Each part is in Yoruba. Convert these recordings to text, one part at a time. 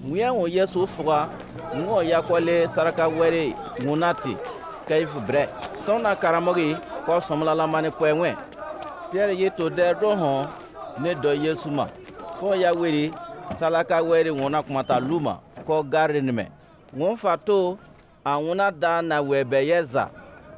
Muya o Yesu fuga, ngo yakole saraka were ngunati kaif bre. Tona karamogi ko somla la mane poenwe. Pierre yeto der do hon ne do Yesu ma. Fo ya weri salaka were ngona kumata luma ko garre nime. Ngon fato anguna da na webe yeza.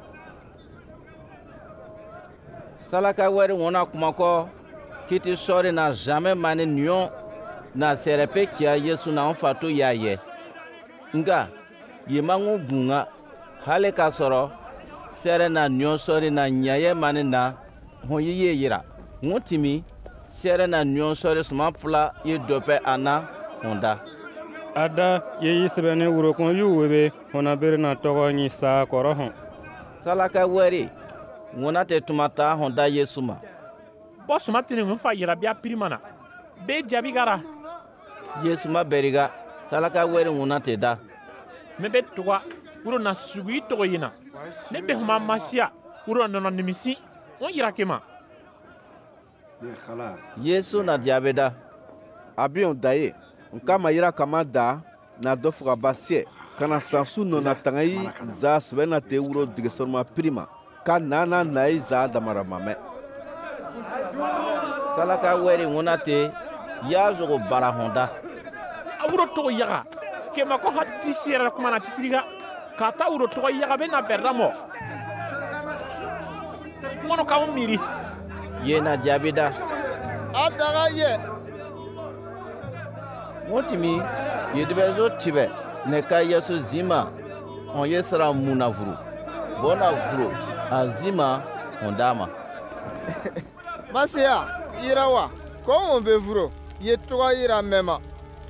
Salaka were ngona kumako kiti sori na jamais mane nyon na serepe kia Yesu na fato ya ye. Nga yemangu bunga hale ka soro sere na nyon sori na nyaye mane na honyi ye yira. Ngotimi sere na nyon sori suma pula ye dope ana honda. Ada ye yisbene wuro kon yuwebe hona berna togo ni sa koro hon. Salaka were ngona te tumata honda Yesu ma. Boss matine mfa yira bia primana. Be jabi gara. Yesu ma beriga salaka were ngona te da. Mebe towa wuro na sugui togo yina. Ne be homa masia wuro no nimisi. On yira kema. Yesu na diabeda. Abion daye. Nkama yira kama da na dofuga basie. Kana sansu no na tangai za swena te wuro digesorma prima. Ka nana nai za damara mame. Salaka were ngona te ya zogo bara honda. Awuro togo yaga. Kema ko hatti sira kuma na titiriga. Kata wuro togo yaga be na berdamo. Mono ka miri. Ye na diabeda. Adaga ye. Motimi yedebezo tibe ne ka Yesu zima on yesra munavuru. Bona vuru azima ondama. Masia irawa ko on be vuro ye toga ira mema.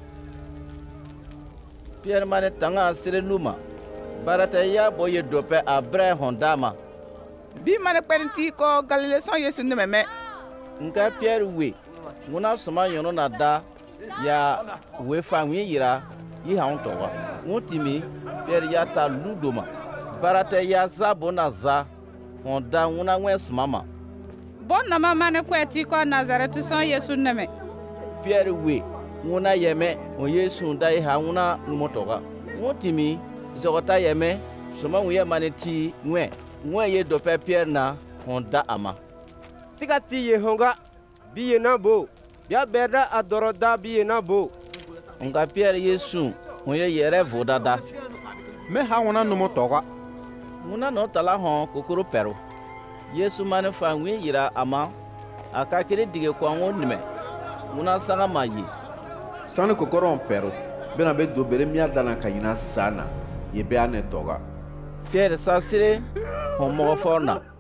Pierre mane tanga sire luma. Barata ya boye dope abre hondama. Bi mane kwenti ko Galilée son Yesu ne meme. Nka Pierre we nguna soma yono na da ya we famwe yira yi haun towa. Ngotimi Pierre ya ta ludoma. Barata ya zabona za honda nguna ngwes mama. Bon na mama ne kweti ko Nazareth son Yesu ne me. Pierre we nguna yeme o Yesu ndai ha nguna numotoga. Ngotimi zogota yeme soma wuye maneti ngwe ye dope Pierre na honda ama. Sigati ye honga biye na bo ya berda adoroda biye na bo. Nga Pierre Yesu wuye yere vodada. Me ha ngona numotoga. Nguna no tala hon kokoro pero. Yesu mane fa ngwe yira ama akakire dige kwa ngonime. Nguna sanga mayi. Sani kokoro on pero. Bena be do bere miarda na kayina sana. Ye be ane toga. Pierre sasire hon mo forna.